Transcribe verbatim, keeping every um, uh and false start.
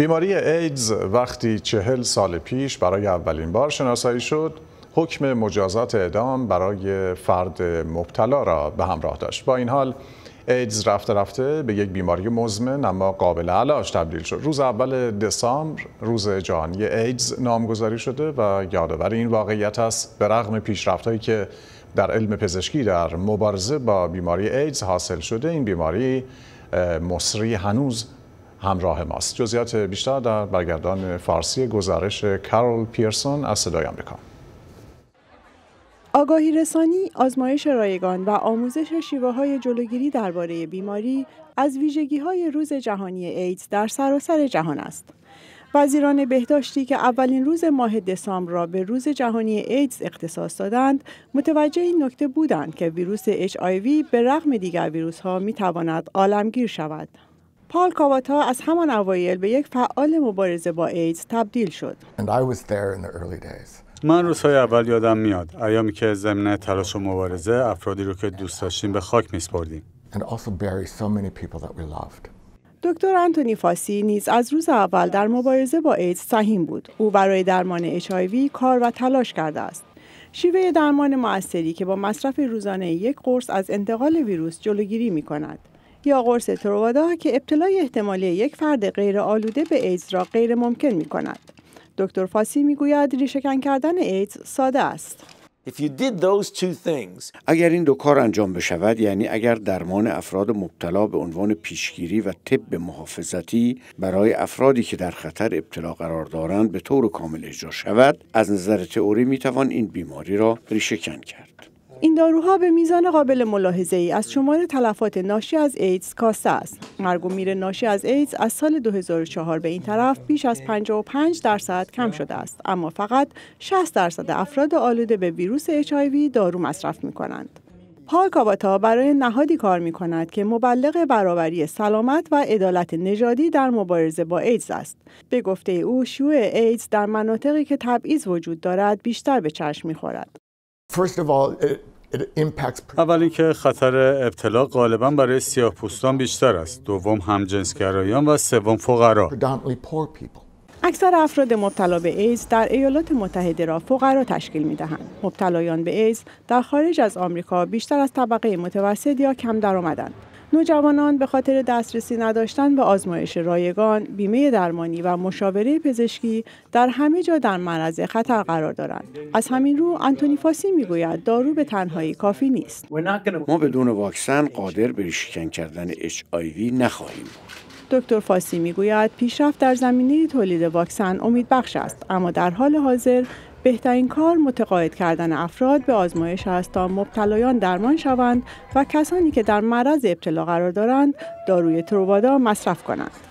بیماری ایدز وقتی چهل سال پیش برای اولین بار شناسایی شد، حکم مجازات اعدام برای فرد مبتلا را به همراه داشت. با این حال ایدز رفته رفته به یک بیماری مزمن اما قابل علاج تبدیل شد. روز اول دسامبر روز جهانی ایدز نامگذاری شده و یادآور این واقعیت است به رغم پیشرفت‌هایی که در علم پزشکی در مبارزه با بیماری ایدز حاصل شده، این بیماری مصری هنوز همراه ماست. جزئیات بیشتر در برگردان فارسی گزارش کارول پیرسون از صدای آمریکا. آگاهی رسانی، آزمایش رایگان و آموزش شیوه‌های جلوگیری درباره بیماری از ویژگی‌های روز جهانی ایدز در سراسر جهان است. وزیران بهداشتی که اولین روز ماه دسامبر را به روز جهانی ایدز اختصاص دادند، متوجه این نکته بودند که ویروس اچ آی وی به رغم دیگر ویروس‌ها می‌تواند عالمگیر شود. پال کاواتا از همان اوایل به یک فعال مبارزه با ایدز تبدیل شد. من روزهای اول یادم میاد، ایامی که ضمن تلاش و مبارزه افرادی رو که دوست داشتیم به خاک میسپردیم. دکتر آنتونی فاسی نیز از روز اول در مبارزه با ایدز سهیم بود. او برای درمان اچ آی وی کار و تلاش کرده است. شیوه درمان مؤثری که با مصرف روزانه یک قرص از انتقال ویروس جلوگیری می‌کند. یا قرص تروادا که ابتلای احتمالی یک فرد غیر آلوده به ایدز را غیر ممکن می‌کند. دکتر فاسی میگوید ریشه‌کن کردن ایدز ساده است. اگر این دو کار انجام بشود، یعنی اگر درمان افراد مبتلا به عنوان پیشگیری و طب محافظتی برای افرادی که در خطر ابتلا قرار دارند به طور کامل اجرا شود، از نظر تئوری میتوان این بیماری را ریشه‌کن کرد. این داروها به میزان قابل ملاحظه‌ای از شمار تلفات ناشی از ایدز کاسته است. مرگ و میر ناشی از ایدز از سال دو هزار و چهار به این طرف بیش از پنجاه و پنج درصد کم شده است، اما فقط شصت درصد افراد آلوده به ویروس اچ آی وی دارو مصرف می‌کنند. پال کاواتا برای نهادی کار می‌کند که مبلغ برابری سلامت و عدالت نژادی در مبارزه با ایدز است. به گفته او، شیوع ایدز در مناطقی که تبعیض وجود دارد بیشتر به چشم می‌خورد. اول اینکه خطر ابتلا غالباً برای سیاه‌پوستان بیشتر است، دوم همجنسگرایان و سوم فقرا. اکثر افراد مبتلا به ایدز در ایالات متحده را فقرا تشکیل می‌دهند. مبتلایان به ایدز در خارج از آمریکا بیشتر از طبقه متوسط یا کم درآمدند. نوجوانان به خاطر دسترسی نداشتن به آزمایش رایگان، بیمه درمانی و مشاوره پزشکی در همه جا در معرض خطر قرار دارند. از همین رو آنتونی فاسی میگوید دارو به تنهایی کافی نیست. ما بدون واکسن قادر به ریشه‌کن کردن اچ آی وی نخواهیم بود. دکتر فاسی میگوید پیشرفت در زمینه تولید واکسن امیدبخش است، اما در حال حاضر بهترین کار متقاعد کردن افراد به آزمایش است تا مبتلایان درمان شوند و کسانی که در معرض ابتلا قرار دارند داروی تروادا مصرف کنند.